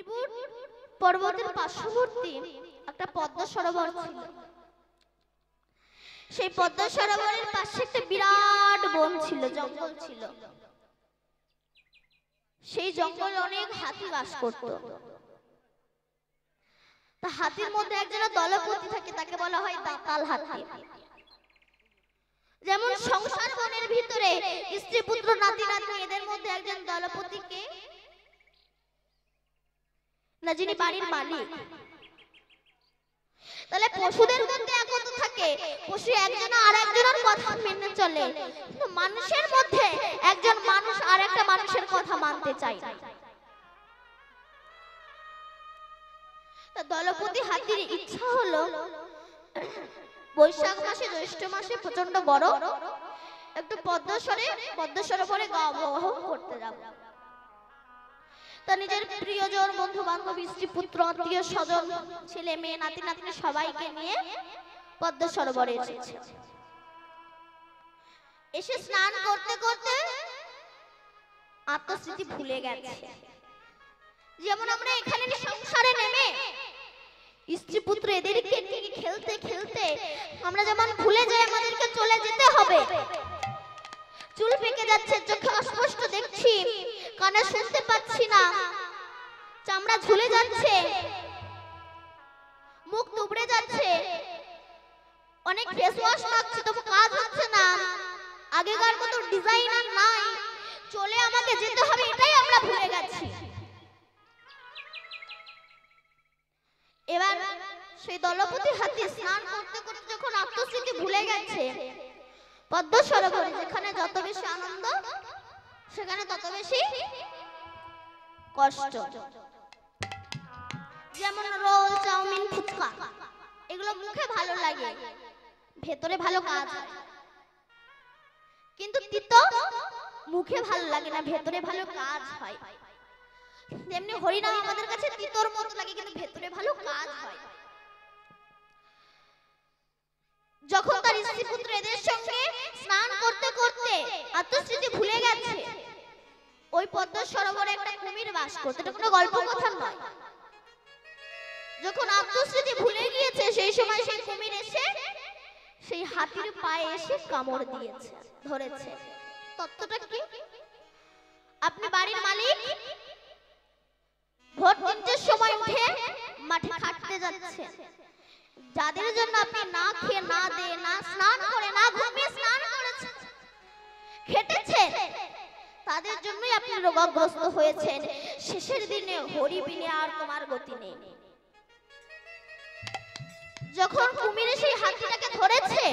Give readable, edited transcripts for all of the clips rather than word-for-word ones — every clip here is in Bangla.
ত্রিপুর পর্বতের পার্শ্ববর্তী একটা পদ্ম সরোবর ছিল। সেই পদ্ম সরোবরের পাশে একটা বিরাট বন ছিল, জঙ্গল ছিল। সেই জঙ্গলে অনেক হাতি বাস করত। তা হাতির মধ্যে একজন দলপতি থাকে, তাকে বলা হয় দাঁতাল হাতি। যেমন সংসার বনের ভিতরে স্ত্রী পুত্র নাতি নাতনি, এদের মধ্যে একজন দলপতিকে না, যিনি বাড়ির মালিক। তাহলে পশুদের মধ্যে একত্র থাকে, পশু একজন আর একজনের কথা মেনে চলে, কিন্তু মানুষের মধ্যে একজন মানুষ আর একটা মানুষের কথা মানতে চায় না। তা দলপতি হাতির ইচ্ছা হলো বৈশাখ মাসে জ্যৈষ্ঠ মাসে প্রচন্ড গরম, একটু পদ্ম সরোবরে গা অবগাহন করতে যাব। তা নিজের প্রিয়জন, বন্ধু বান্ধব, স্ত্রী পুত্র, আত্মীয় স্বজন, ছেলে মেয়ে, নাতি নাতনি সবাইকে নিয়ে পদ্ম সরোবরে এসেছে। এসে স্নান করতে করতে আত্মস্মৃতি ভুলে গেছে। যেমন আমরা এখানে সংসারে নেমে স্ত্রী পুত্র এদেরকে নিয়ে খেলতে খেলতে আমরা যেমন ভুলে যাই আমাদেরকে চলে যেতে হবে। চুল পেকে যাচ্ছে, চোখে অস্পষ্ট দেখছি, কানে শুনতে পাচ্ছি না, চামড়া ঝুলে যাচ্ছে, মুখ তুবড়ে যাচ্ছে, অনেক ফেস ওয়াশ মাখছি তবু কাজ হচ্ছে না, আগেকার মতো ডিজাইনার নাই, চলে আমাকে যেতে হবে, এটাই আমরা ভুলে গেছি। এবার সেই দলপতি হাতি স্নান করতে করতে যখন আত্মস্মৃতি ভুলে গেছে, পদ্ম সরোবরে যেখানে যত বেশি আনন্দ সেখানে তত বেশি কষ্ট। যেমন রোল, চাউমিন, ফুচকা, এগুলো মুখে ভালো লাগে, ভেতরে ভালো কাজ হয়। কিন্তু তিতো মুখে ভালো লাগে না, ভেতরে ভালো কাজ হয়। তেমনি হরিনাম আমাদের কাছে তিতোর মতো লাগে, কিন্তু ভেতরে ভালো কাজ হয়। যখন তার স্ত্রী পুত্র এদের সঙ্গে স্নান করতে করতে আত্মস্মৃতি ভুলে গেছে, ওই পদ্ম সরোবরে একটা কুমির বাস করত, এটা কোনো গল্প কথা নয়। যখন আত্মস্মৃতি ভুলে গিয়েছে সেই সময় সেই কুমির এসে সেই হাতির পায়ে এসে কামড় দিয়েছে, ধরেছে। তত্ত্বটা কি? আপনি বাড়ির মালিক, ভোর ৩টের সময় উঠে মাঠে খাটতে যাচ্ছেন, যাদের জন্য আপনি না খেয়ে, না দিয়ে, না স্নান করে, না ঘুমিয়ে স্নান করেছেন, খেটেছেন, তাদের জন্যই আপনি রোগগ্রস্ত হয়েছেন। শেষের দিনে হরি বিনে আর তোমার গতি নেই। যখন কুমিরে সেই হাতিটাকে ধরেছে,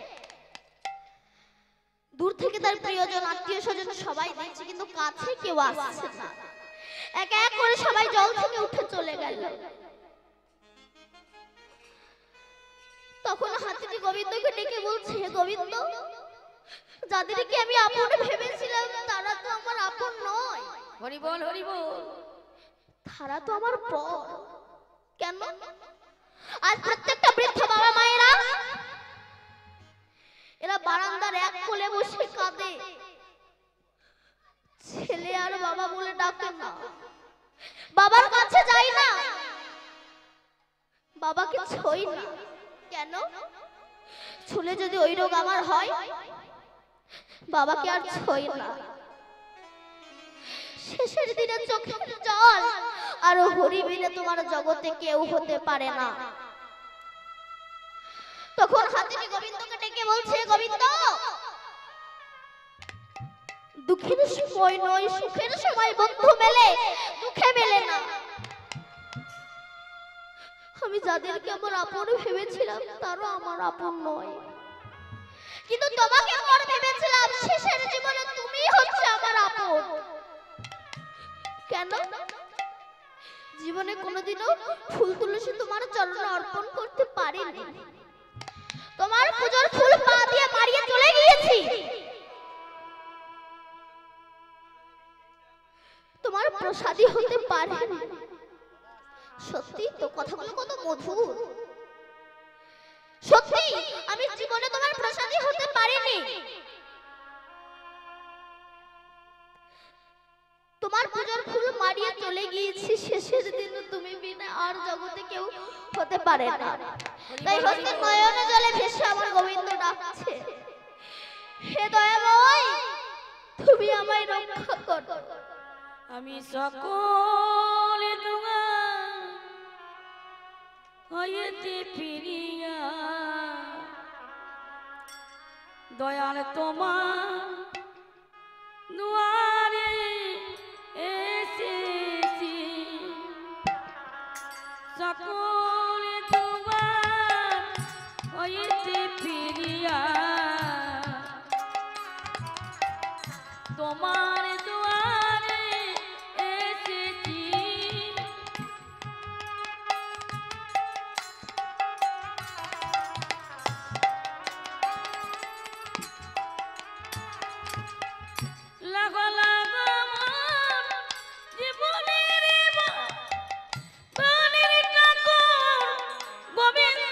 দূর থেকে তার প্রিয়জন, আত্মীয় স্বজন সবাই দেখছে, কিন্তু কাছে কেউ আসছে না। এক এক করে সবাই জল থেকে উঠে চলে গেল। তখন হাতিটি গোবিন্দকে ডেকে বলছে, গোবিন্দ, যাদেরকে আমি আপন ভেবেছিলাম তারা তো আমার আপন নয়। হরি বল, হরি বল। তারা তো আমার পর। কেন? আর প্রত্যেকটা বৃদ্ধ বাবা মায়েরা এরা বারান্দার এক কোলে বসে কাঁদে, ছেলে আর বাবা বলে ডাকে না, বাবার কাছে যাই না, বাবাকে ছুঁই না। কেন? ছুলে যদি ওই রোগ আমার হয়, বাবাকে আর ছুঁই না। শেষের দিনে চোখের জল আর হরি বিনে তোমার জগতে কেউ হতে পারে না। তখন হাতিটি গোবিন্দকে ডেকে বলছে, গোবিন্দ, দুঃখের সময় নয়, সুখের সময় বন্ধু মেলে, দুঃখে মেলে না। আমি যাদেরকে আমার আপন ভেবেছিলাম তারা আমার আপন নয়, কিন্তু তোমাকে আপন ভেবেছিলাম, শেষের জীবনে তুমি হচ্ছে আমার আপন। কেন? জীবনে কোনোদিনও ফুল তুলসী তোমার চরণে অর্পণ করতে পারিনি, তোমার পূজার ফুল পা দিয়ে মারিয়ে চলে গিয়েছি, তোমার প্রসাদী হতে পারিনি। সত্যি তো কথাগুলো কত মধুর। সত্যি আমি জীবনে তোমার প্রসাদী হতে পারিনি, তোমার পূজার ফুল মারিয়ে চলে গিয়েছি, শেষের দিন তুমি বিনা আর জগতে কেউ হতে পারে না। তাই হস্তে নয়নে জলে ভেসে আমার গোবিন্দ ডাকছে, হে দয়াময় তুমি আমায় রক্ষা করো। আমি সকলে তোমার হইতে ফিরিয়া দয়াল তোমার দুয়ারে এসেছি, সকলে তোমার হইতে ফিরিয়া তোমার দুয়ারে এসেছি। লাগো লাগো আমার জীবনের প্রাণের ঠাকুর গোবিন্দ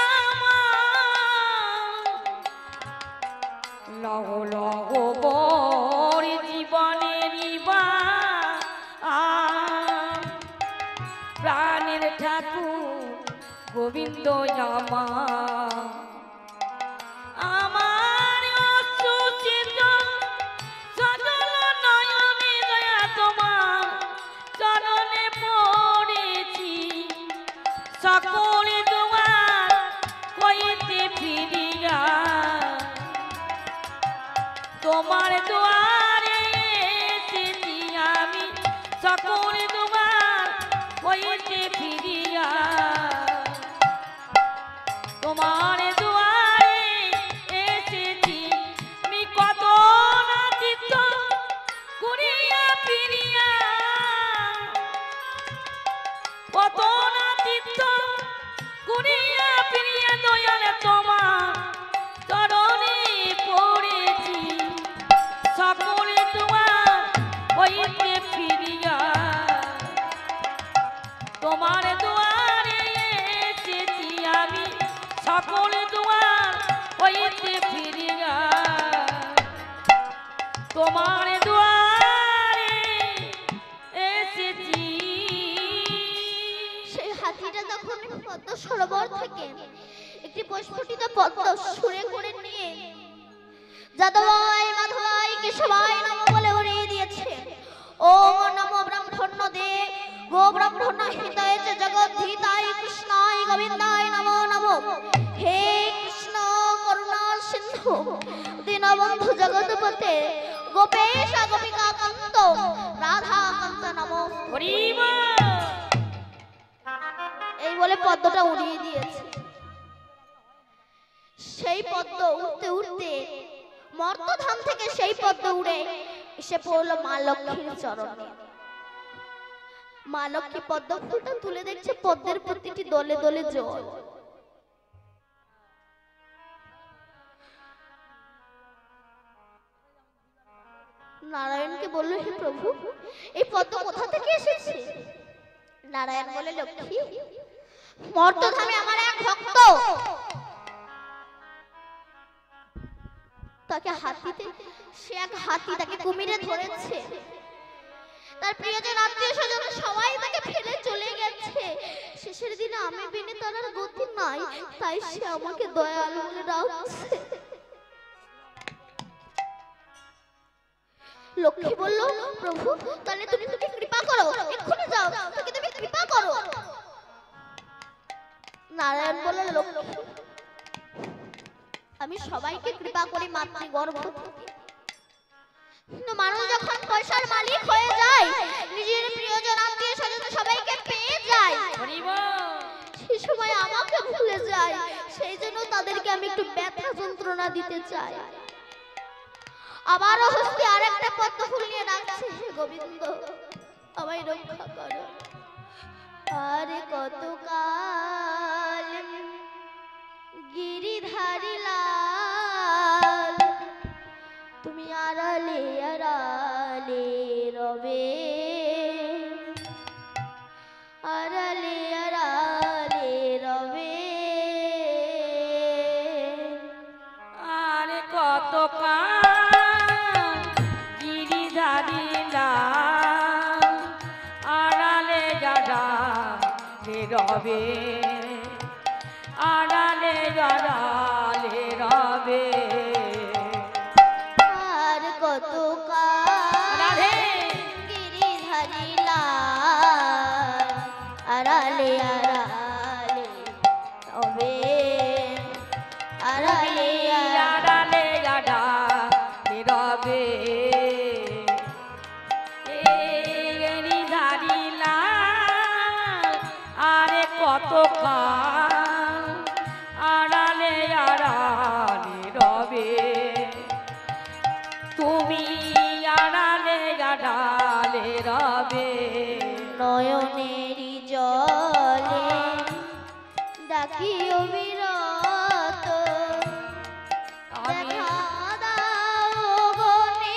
আমার, লাগো লাগো বর জীবনের প্রাণের ঠাকুর গোবিন্দ আমার, আমার অশ্রুচিত সজল নয়নে দয়া তোমার চরণে পড়েছি, সকলে তোমার হইতে ফিরিয়া তোমার দুয়ারে এসেছি আমি, সকলে তোমার হইতে ফিরিয়া তোমার দুয়ারে এসেছি। আমি কত না চিত্ত করিয়া ফিরিয়া, কত না চিত্ত করিয়া ফিরিয়া দয়াল তোমার চরণে পড়েছি, সকলে তোমার হইতে ফিরিয়া তোমার দুয়ারে এসেছি আমি, সকলে তোমার হইতে ফিরিয়া তোমার দুয়ারে এসেছি। সেই হাতিটা যখন পদ্ম সরোবর থেকে একটি প্রস্ফুটিত পদ্ম সুরে করে নিয়ে যাদবাই মাধবাই কেশবাই নমঃ বলে উড়িয়ে দিয়েছে, ওম নমো ব্রহ্মণ্য দে গো ব্রহ্মণ্য হিতায় চ জগদ্ধিতায় কৃষ্ণায় গোবিন্দায় নমো নমো। হে কৃষ্ণ করুণা সিন্ধু দীনবন্ধু জগৎপতে গোপেশ গোপিকা কান্ত রাধা কান্ত নমো। এই বলে পদ্মটা উড়িয়ে দিয়েছে। সেই পদ্ম উড়তে উড়তে মর্তধাম থেকে সেই পদ্ম উড়ে এসে পড়লো মা লক্ষ্মীর চরণে। মা লক্ষ্মী পদ্ম ফুলটা তুলে দেখছে পদ্মের প্রতিটি দলে দলে জল। নারায়ণকে বলল, হে প্রভু এই পদ্ম কোথা থেকে এসেছে? নারায়ণ বলে, লক্ষ্মী মর্তধামে আমার এক ভক্ত তাকে হাতিতে, সে এক হাতি তাকে কুমিরে ধরেছে, তার প্রিয়জন আত্মীয় স্বজন সবাই তাকে ফেলে চলে গেছে, শেষের দিনে আমি বিনে তার আর গতি নাই, তাই সে আমাকে দয়াল বলে ডাকছে। লক্ষ্মী বলল, প্রভু তাহলে তুমি কৃপা করো, এক্ষুনি যাও, তাকে তুমি কৃপা করো। নারায়ণ বলল, লক্ষ্মী আমি সবাইকে কৃপা করি মাতৃগর্ভ থেকে, কিন্তু মানুষ যখন পয়সার মালিক হয়ে যায়, নিজের প্রিয়জন আত্মীয় স্বজন সবাইকে পেয়ে যায়, সেই সময় আমাকে ভুলে যায়, সেই জন্য তাদেরকে আমি একটু ব্যথা যন্ত্রণা দিতে চাই। আবারও হস্তে আরেকটা পদ্ম ফুল নিয়ে ডাকছে, হে গোবিন্দ আমায় রক্ষা করো। আরে কতকাল গিরিধারী লাল তুমি আড়ালে আড়ালে রবে, আড়ালে আড়ালে রবে। আরে কতকাল গিরিধারী লাল আড়ালে রবে আড়ালে আড়ালে রবে আর কত রাধে গিরিধারী লাল আড়ালে আড়ালে রবে আড়ালে আড়ালে আড়ালে রবে আরে কত আড়ালে আড়ালে রবে তুমি আড়ালে আড়ালে রবে নয়নেরই জলে ডাকি অবিরত আমি দেখা দাও গো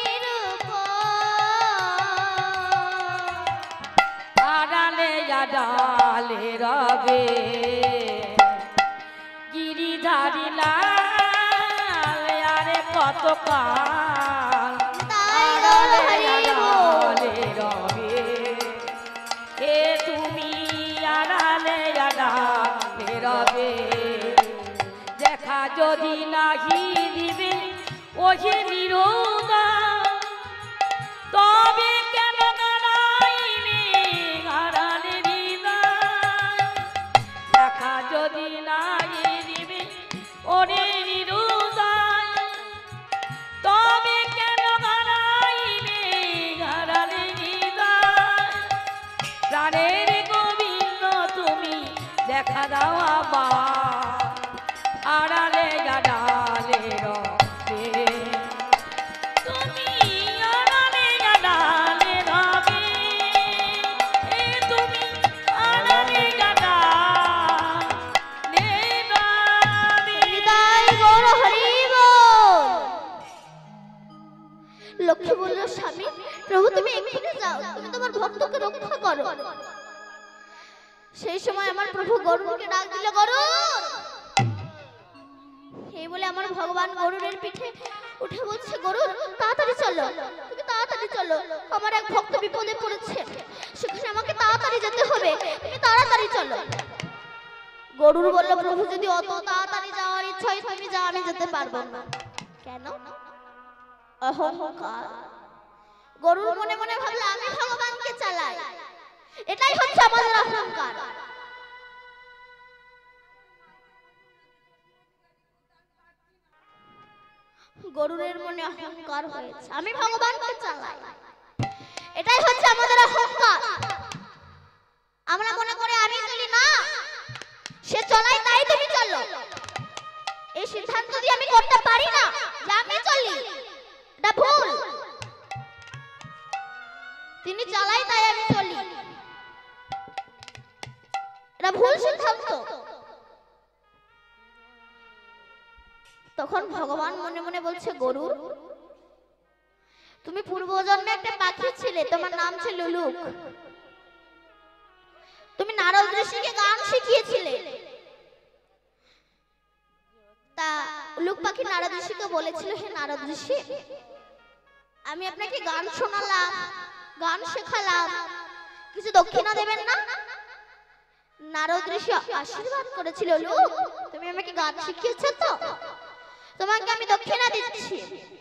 নিরূপম। আড়ালে আড়ালে রবে গিরিধারী লাল আরে কত তাই গৌর হরি বল। আড়ালে রবে এ তুমি আড়ালে আড়ালে রবে দেখা যদি নাহি দিবে ওহে নিরোদা তবে কেন দাঁড়াইনি আড়ালে হৃদয় দেখা যদি নাহি দিবে ওরে নিরোদয় তবে কেন দাঁড়াইনি আড়ালে হৃদয় প্রাণের গোবিন্দ তুমি দেখা দাও আবার আড়ালে আড়ালে রবে তুমি আড়ালে আড়ালে রবে তুমি আড়ালে আড়ালে রবে তাই গৌর হরি বল। লক্ষ্মী বলল স্বামী প্রভু তুমি এখানে যাও তুমি তোমার ভক্তকে রক্ষা করো। সেই সময় আমার প্রভু গরুরকে ডাক দিল গরুর। এই বলে আমার ভগবান গরুরের পিঠে উঠে বলছে গরুর তাড়াতাড়ি চলো তুমি তাড়াতাড়ি চলো আমার এক ভক্ত বিপদে পড়েছে সেখানে আমাকে তাড়াতাড়ি যেতে হবে তুমি তাড়াতাড়ি চলো। গরুর বলল প্রভু যদি অত তাড়াতাড়ি যাওয়ার ইচ্ছা হয় তুমি যাও আমি যেতে পারবো না। কেন? অহংকার। গরুর মনে মনে ভাবলো আমি ভগবানকে চালাই এটাই হচ্ছে আমাদের অহংকার। গরুরের মনে অহংকার হয়েছে আমি ভগবানকে চালাই এটাই হচ্ছে আমাদের অহংকার। আমরা মনে করে আমি চলি না সে চলাই তাই তুমি চলো এই সিদ্ধান্ত যদি আমি করতে পারি না যে আমি চলি এটা ভুল। তিনি চালাই তাই আমি চলি এটা ভুল সিদ্ধান্ত। তখন ভগবান মনে মনে বলছে গরু তুমি পূর্বজন্মে একটা পাখি ছিলে তোমার নাম ছিল লুলুক তুমি নারদ ঋষিকে গান শিখিয়েছিলে। তা লুক পাখি নারদ ঋষিকে বলেছিল হে নারদ ঋষি আমি আপনাকে গান শোনালাম গান শেখালাম কিছু দক্ষিণা দেবেন না? নারদ ঋষি আশীর্বাদ করেছিল লুক তুমি আমাকে গান শিখিয়েছো তো তোমাকে আমি দক্ষিণা দিচ্ছি।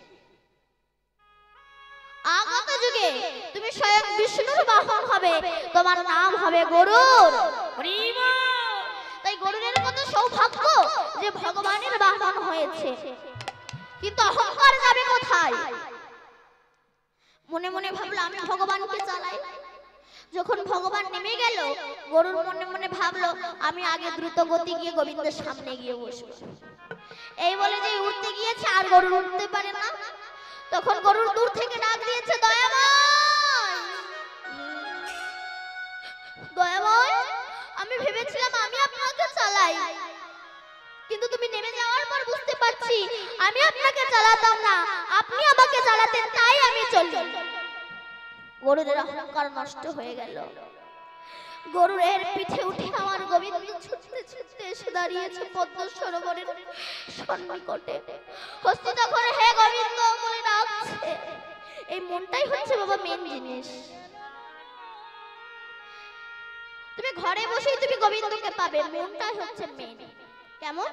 আগত যুগে তুমি স্বয়ং বিষ্ণুর বাহন হবে তোমার নাম হবে গরুর। তাই গরুরের কত সৌভাগ্য যে ভগবানের বাহন হয়েছে কিন্তু অহংকার যাবে কোথায়? মনে মনে ভাবলো আমি ভগবানকে চালাই। যখন ভগবান নেমে গেল গরুর মনে মনে ভাবলো আমি আগে দ্রুত গতি গিয়ে গোবিন্দের সামনে গিয়ে বসবো। এই বলে যে উঠতে গিয়েছে আর গরু উঠতে পারে না। তখন গরুর দূর থেকে ডাক দিয়েছে দয়াময় দয়াময় আমি ভেবেছিলাম আমি আপনাকে চালাই কিন্তু তুমি নেমে যাওয়ার পর বুঝতে পারছি আমি আপনাকে চালাতাম না আপনি আমাকে চালাতেন তাই আমি চলি। গরুর অহংকার নষ্ট হয়ে গেল। গরুরের পিঠে উঠে আমার গোবিন্দ ছুটতে ছুটতে এসে দাঁড়িয়েছে পদ্ম সরোবরের সন্নিকটে। হস্তিত করে হে গোবিন্দ বলে ডাকছে। এই মনটাই হচ্ছে বাবা মেন জিনিস। তুমি ঘরে বসেই তুমি গোবিন্দকে পাবে, মনটাই হচ্ছে মেন। কেমন?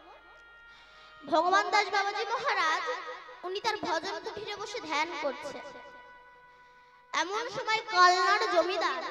ভগবান দাস বাবাজি মহারাজ উনি তার ভজন কুঠিরে বসে ধ্যান করছে। এমন সময় কল্যাণ জমিদার,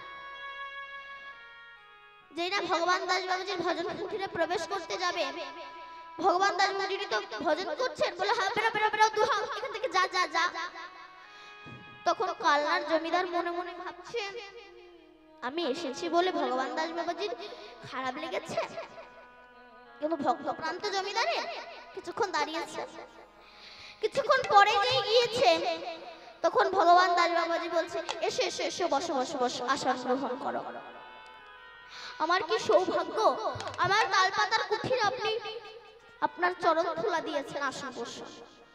যেটা ভগবান দাস বাবাজির ভজন কুঠিরে প্রবেশ করতে যাবে, ভগবান দাস বাবাজি তো ভজন করছেন, বলে হ্যাঁ বেরো বেরো বেরো, দুহাও এখান থেকে, যা যা যা। তখন কল্যাণ জমিদার মনে মনে ভাবছেন, আমি এসেছি বলে ভগবান দাস বাবাজির খারাপ লেগেছে, কিন্তু ভক্তপ্রান্ত জমিদারের কিছুক্ষণ দাঁড়িয়েছে। কিছুক্ষণ পরে যেই গিয়েছে, তখন ভগবান দাস বাবাজি বলছে, এসো এসো এসো, বসো বসো বসো, আসন গ্রহণ করো। আমার কি সৌভাগ্য, আমার তালপাতার কুঠিরে আপনি আপনার চরণ ধুলা দিয়েছেন, আসন বসো।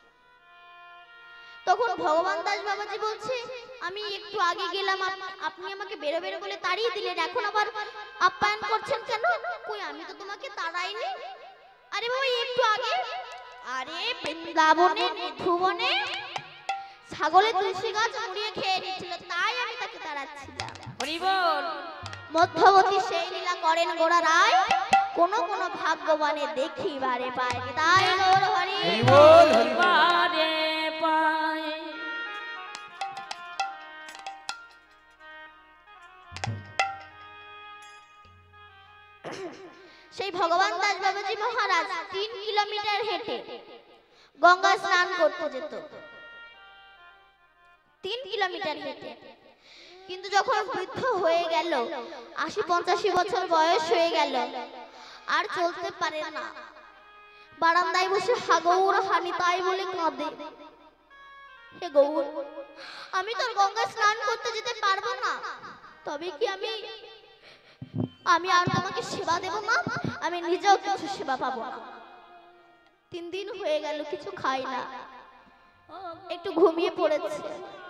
তখন ভগবান দাস বাবাজি বলছে, আমি একটু আগে গেলাম, আপনি আমাকে বেরো বেরো বলে তাড়িয়ে দিলেন, এখন আবার আপ্যায়ন করছেন কেন? কই আমি তো তোমাকে তাড়াইনি। আরে বাবা একটু আগে, আরে বৃন্দাবনে মধুবনে ছাগলের তুলসী গাছ মুড়িয়ে খেয়ে নিচ্ছিল, তাই আমি তাকে তাড়াচ্ছিলাম। হরি বল। মধ্যবর্তী সেই লীলা করেন গোড়া রায়, কোন কোন ভাগ্যবানে দেখিবারে পায়, তাই গৌর হরি বল। বারে পায়। সেই ভগবান দাস বাবাজি মহারাজ 3 কিলোমিটার হেঁটে গঙ্গা স্নান করতে যেত, 3 কিলোমিটার হেঁটে। কিন্তু যখন বৃদ্ধ হয়ে গেল, 80-85 বছর বয়স হয়ে গেল, আর চলতে পারে না, বারান্দায় বসে হাগৌর হানি তাই বলে কাঁদে, হে গৌর, আমি তোর গঙ্গা স্নান করতে যেতে পারবো না, তবে কি আমি আর তোমাকে সেবা দেব না? আমি নিজেও কিছু সেবা পাবো না। 3 দিন হয়ে গেল, কিছু খাই না, একটু ঘুমিয়ে পড়েছে।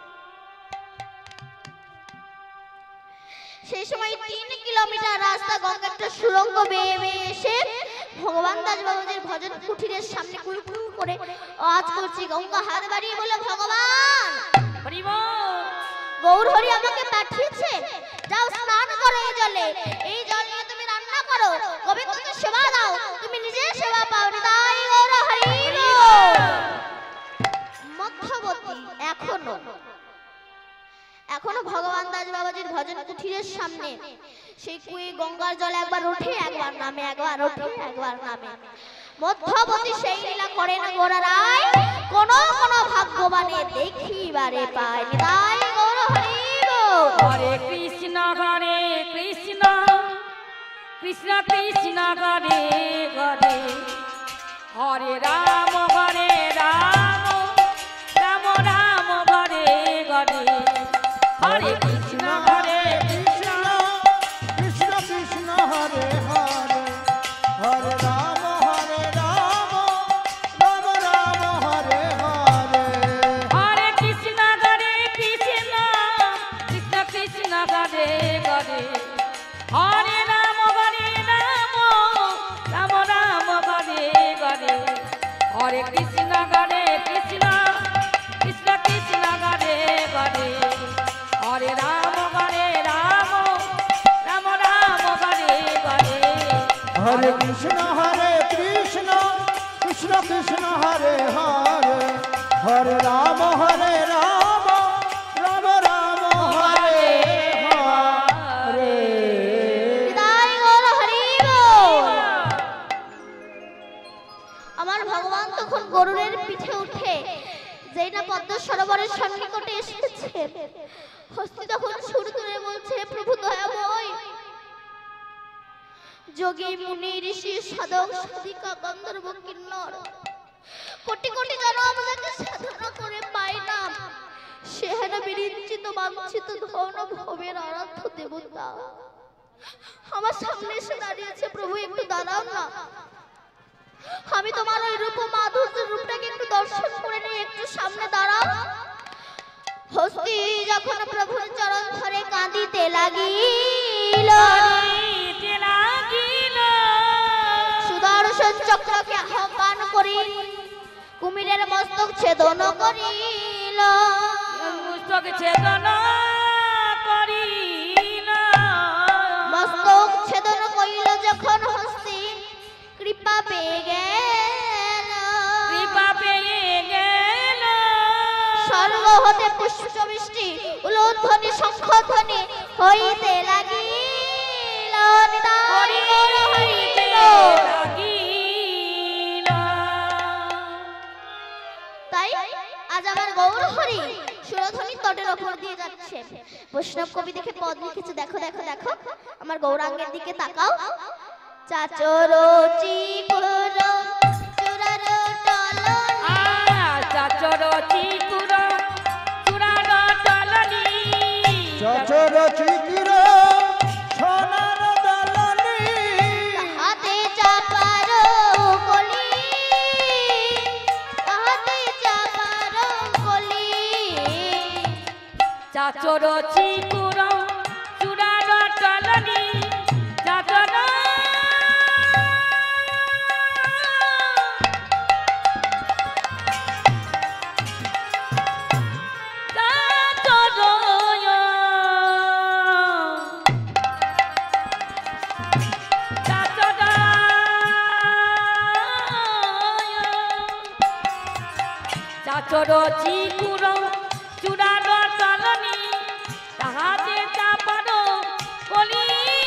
সেই সময় 3 কিলোমিটার রাস্তা গঙ্গাটা সুরঙ্গ বেয়ে বেয়ে এসে ভগবান দাস বাবাজির ভজন কুঠিরের সামনে কুলকুল করে আওয়াজ করছে, গঙ্গা হাত বাড়িয়ে বলে, ভগবান হরি বল। গৌর হরি আমাকে পাঠিয়েছে, যাও স্নান করো এই জলে, এই জল নিয়ে তুমি রান্না করো, গোবিন্দকে সেবা দাও, তুমি নিজে সেবা পাও, তাই গৌর হরি বল। মধ্যবর্তী এখনো ভগবান দাস বাবাজির ভজন কুঠিরের সামনে সেই কুয়ে গঙ্গার জল একবার ওঠে একবার নামে, একবার ওঠে একবার নামে। মধ্যবর্তী সেই লীলা করেন গোড়া রায়, কোন কোন ভাগ্যবানে দেখিবারে পায়, তাই গৌর হরি বল। হরে কৃষ্ণ কৃষ্ণ কৃষ্ণ হরে হরে, হরে রাম রাম রাম হরে হরে, হরে কৃষ্ণ কৃষ্ণ কৃষ্ণ কৃষ্ণ হরে হরে, হরে রাম রাম রাম হরে হরে, হরে কৃষ্ণ কৃষ্ণ কৃষ্ণ কৃষ্ণ হরে হরে, হরে রাম রাম রাম হরে হরে, হরে কৃষ্ণ কৃষ্ণ কৃষ্ণ কৃষ্ণ হরে হরে, হরে রাম রাম রাম হরে হরে, হরে কৃষ্ণ কৃষ্ণ কৃষ্ণ হরে হরে, হরে রাম রাম রাম হরে হরে। তাই গৌর হরি বল। আমার ভগবান তখন গরুরের পিঠে উঠে যেই না পদ্ম সরোবরের সন্নিকটে এসেছে, হস্তি তখন সুর তুলে বলছে, প্রভু দয়াময়, যোগী মুনি ঋষি সাধক সাধিকা গন্ধর্ব কিন্নর কোটি কোটি জনম যাকে সাধনা করে পাই না, সেহেন বিরিঞ্চিত বাঞ্ছিত ধন ভবের আরাধ্য দেবতা আমার সামনে এসে দাঁড়িয়েছে, প্রভু একটু দাঁড়াও না, আমি তোমার ওই রূপ মাধুর্য রূপটাকে একটু দর্শন করে নিয়ে একটু সামনে দাঁড়াও। হস্তি যখন প্রভুর চরণ ধরে কাঁদিতে লাগিল, সুদর্শন চক্রকে আহ্বান করি কুমিরের মস্তক ছেদন করিল, মস্তক ছেদন করিল, হতে পুষ্পবৃষ্টি উলুধ্বনি শঙ্খধ্বনি হইতে লাগিল নিতাই গৌর হরি বল। তাই আজ আমার গৌর হরি সুরধ্বনি তটের ওপর দিয়ে যাচ্ছে। বৈষ্ণব কবি দেখে পদ লিখেছে, দেখো দেখো দেখো আমার গৌরাঙ্গের দিকে তাকাও। চাচর চিকুর চূড়ার টলনি, চাচর চিকুর চূড়ার টলনি, চচর চিকির সোনার দলনি, হাতে চাপার কলি, হাতে চাপার কলি। চাচর চিকুর চূড়ার টলনি, চাচর চাচর চিকুর চূড়ার টলনি, তাহাতে চাপার কলি,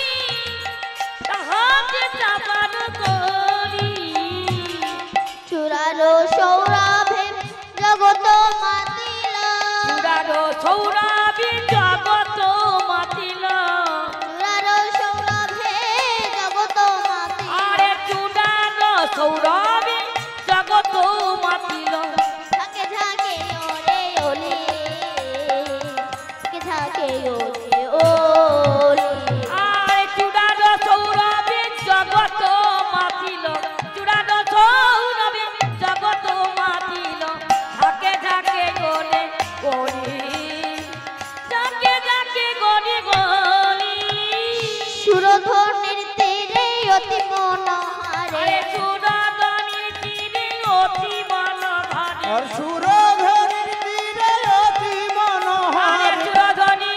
তাহাতে চাপার কলি। চূড়ার সৌরভে জগত মাতিল, চূড়ার সৌরভে জগত মাতিল, চূড়ার সৌরভে জগত মাতিল। আরে চূড়ার সৌরভে জগত মাতিল, ঝাঁকে ঝাঁকে ওরে ওলি, ঝাঁকে ঝাঁকে ওরে ওলি। আরে চূড়ার সৌরভে জগত মাতিল, চূড়ার সৌরভে জগত মাতিল, ঝাঁকে ঝাঁকে গলে গলি, ঝাঁকে ঝাঁকে গলি গলি। সুরধ্বনির তীরে অতি মনোহারে, আরে সুরধনির তীরে অতি মনোহারে, আর সুরধনির তীরে অতি আরে মনোহর, সুরধনি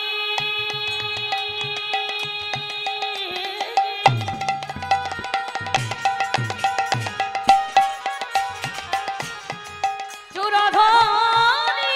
সুরধনি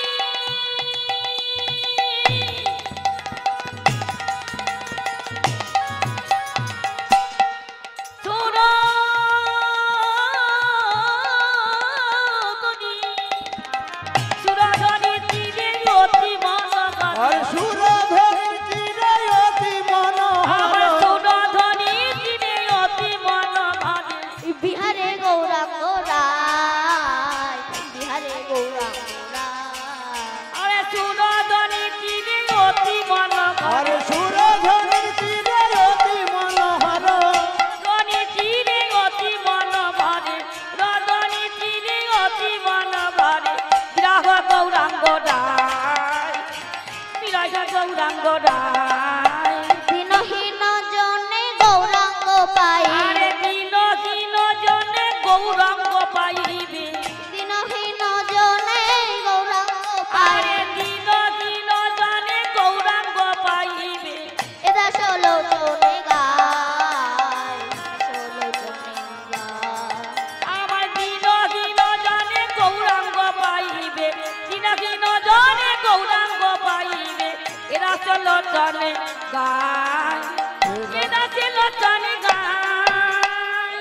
সুরধনি তীরে অতি মনোহর, আর সুরধনির তীরে অতি মনোহর, আমার সুরধনি তীরে অতি মনোহর। বিহারে গৌরাঙ্গ রায়, বিহারে গৌরাঙ্গ রায়। আরে সুরধনি তীরে অতি মনোহর, আর সুরধনির তীরে অতি মনোহর, রনি তীরে অতি মনোহর, রদনি তীরে অতি মনোহর। বিরাহ গৌরাঙ্গ রায়, বিরাহ গৌরাঙ্গ রায়। দিনহীন জনে গৌরাঙ্গ পাই, আরে দিনহীন জনে গৌরাঙ্গ পাইবে, দিনহীন জনে গৌরাঙ্গ পাই। আরে দিনহীন জনে গৌরাঙ্গ পাইবে। এদা ষোলো জনে গায়, ষোলো জনে গায়। আমার দিনহীন জনে গৌরাঙ্গ পাইবে, দিনহীন জনে গৌরাঙ্গ পাইবে। এরা চল চলে গায়, এরা চল চলে গায়।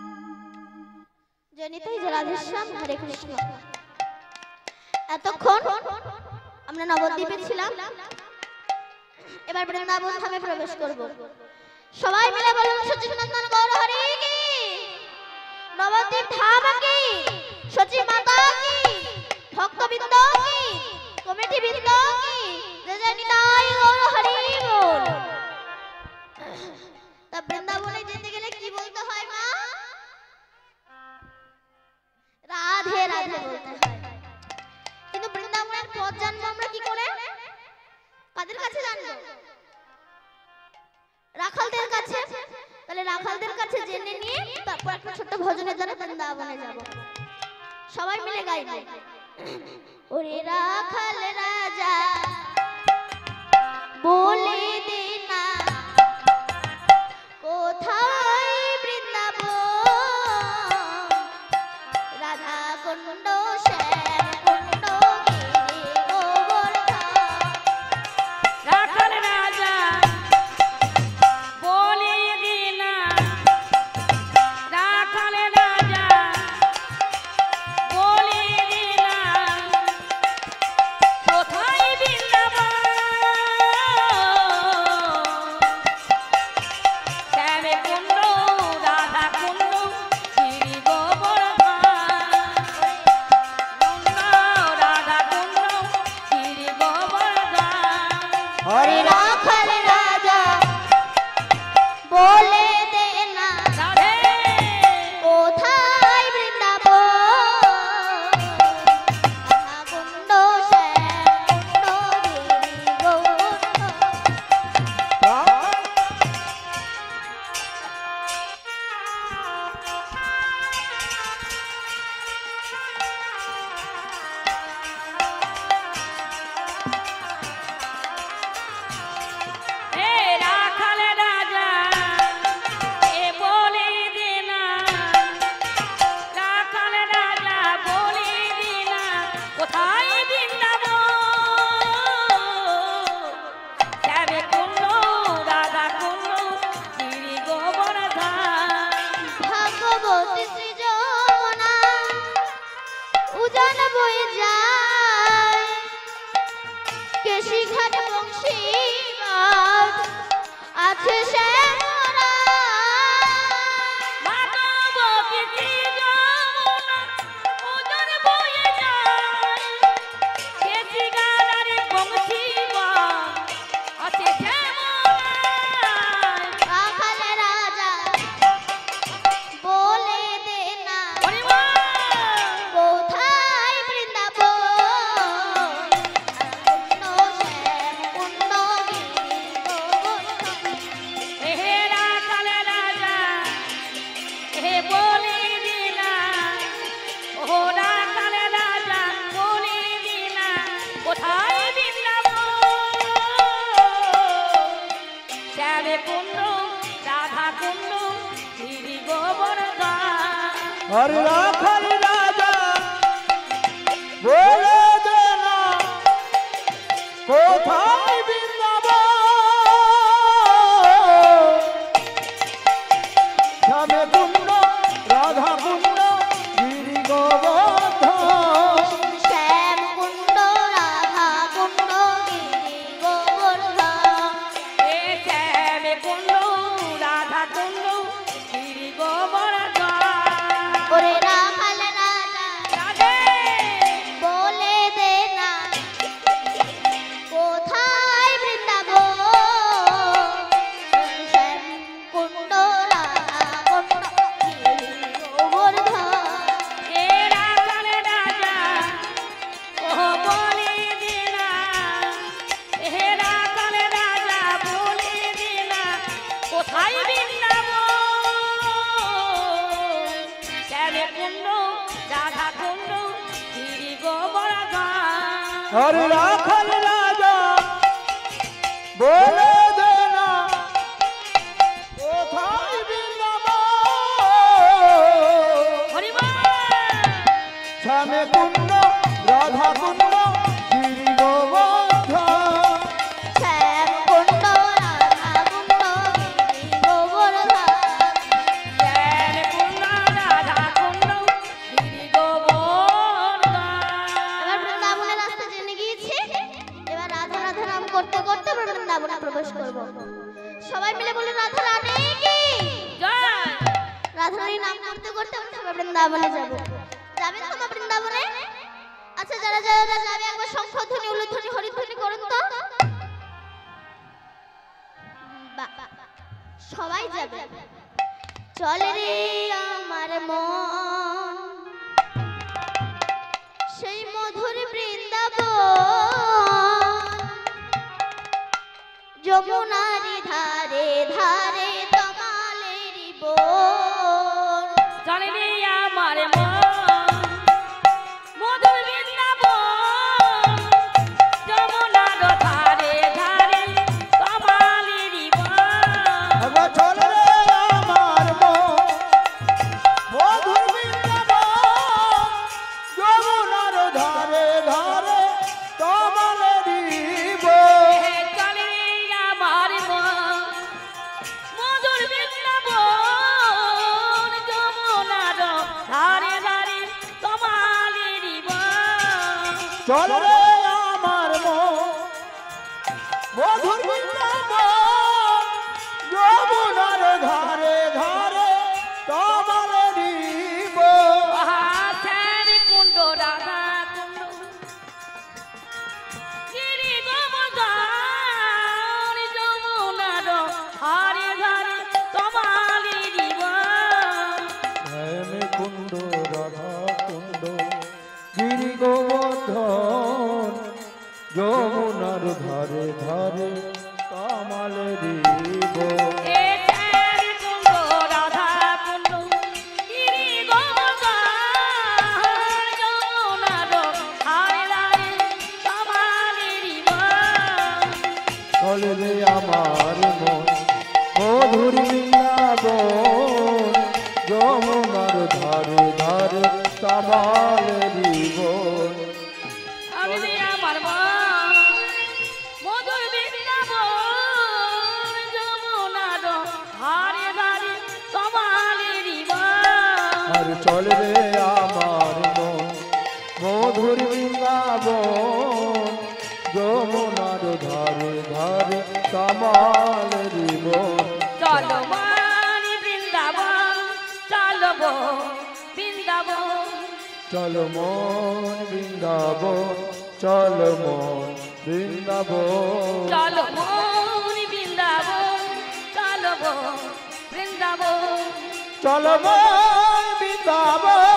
জনিতাই জলাধেশ্যাম হরে কৃষ্ণ। এতক্ষণ আমরা নবদ্বীপে ছিলাম, এবার বৃন্দাবন ধামে প্রবেশ করব। সবাই মিলে বলুন সচিনন্দন গৌর হরি কি, নবদ্বীপ ধাম কি, সচি মাতা কি, ভক্তবৃন্দ কি, কমিটি বৃন্দ কি, জয় জয় নিতাই গৌর হরি বল। তা বৃন্দাবনে যেতে গেলে কি বলতে হয় মা? রাধে রাধে বলতে হয়। কিন্তু বৃন্দাবনের পথ জানবো আমরা কি করে? কাদের কাছে জানবো? রাখালদের কাছে। তাহলে রাখালদের কাছে জেনে নিয়ে তারপর একটা ছোট্ট ভজনের দ্বারা বৃন্দাবনে যাব। সবাই মিলে গাইব। ওরে রাখাল রাজা বলে দে না কোথায় বৃন্দাবন, রাধা কুণ্ড শ্যাম কুণ্ড গিরি শ্যামে কুণ্ড রাধা কুণ্ড গিরি গোবর্ধন হরে রাখাল রাজা বলে দে না কোথায় বৃন্দাবন শ্যামে কুণ্ড রাধা কুণ্ড গিরি গোবর্ধন শ্যাম কুণ্ড রাধা কুণ্ড গিরি গোবর্ধন এ শ্যামে কুণ্ড রাধা কুণ্ড গিরি গোবর্ধন ওরে রাখাল রাজা রাধে বলে দে না কোথায় বৃন্দাবন শ্যাম কুণ্ড রাধা কুণ্ড গিরি গোবর্ধন এ রাখাল রাজা ও বলি দিনা এ রাখাল রাজা বলি দিনা কোথায় বৃন্দাবন শ্যামে কুণ্ড রাধা কুণ্ড গিরি গোবর্ধন হরে রাখাল রাজা বলে দে না কোথায় বৃন্দাবন হরিবল শ্যামে কুণ্ড রাধা কুণ্ড গিরি গোবর্ধন শ্যাম কুণ্ড রাধা কুণ্ড গিরি গোবর্ধন শ্যামে কুণ্ড রাধা কুণ্ড গিরি গোবর্ধন এবার বৃন্দাবনের রাস্তা জেনে গিয়েছি। এবার রাধা রাধা নাম করতে করতে আমরা বৃন্দাবনে প্রবেশ করব। সবাই মিলে বলে রাধা রানী কি জয় রাধা রানী নাম করতে করতে আমরা সবাই বৃন্দাবনে যাব। যাবেন তো মা বৃন্দাবনে? আচ্ছা যারা যারা যাবে একবার শঙ্খধ্বনি উলুধ্বনি হরিধ্বনি করুন তো। বাহ, সবাই যাবে। চলে রে আমার মন সেই মধুর বৃন্দাবন যমুনারি ধারে ধারে তমালেরি বন চলে রে আমার মন মধুর বৃন্দাবন যমুনার ধারে ধারে কমালেরি বন একবার চলে রে আমার মন মধুর বৃন্দাবন যমুনার ধারে ধারে কমলেরি বন হে চলে রে আমার মন মধুর বৃন্দাবন যমুনার ধারে ধারে কমালেরি বন চল রে আমার মন মধুর বৃন্দাবন যমুনার ধারে ধারে কমলেরি বন শ্যামে কুণ্ড রাধা কুণ্ড গিরি গোবর্ধন যমুনার ধারে ধারে কমালেরি বন শ্যামে কুণ্ড রাধা কুণ্ড গিরি গোবর্ধন যমুনার ধারে ধারে কামালেরি বন এ শ্যামে কুণ্ড রাধা কুণ্ড গিরি গোবর্ধন যমুনার ধারে ধারে কমালেরি বন চল রে আমার মন মধুর বৃন্দাবন যমুনার ধারে ধারে কামালেরি বন আমি যে আমার মন মধুর বৃন্দাবন যমুনার ধারে ধারে কমালেরি বন আর চল রে আমার মন মধুর বৃন্দাবন যমুনার ধারে ধারে কামালেরি বন চলো মানি বৃন্দাবন চলো গো বৃন্দাবন চল মন বৃন্দাবন চল মন বৃন্দাবন চলো মনি বৃন্দাবন চলো গো বৃন্দাবন চল মন বৃন্দাবন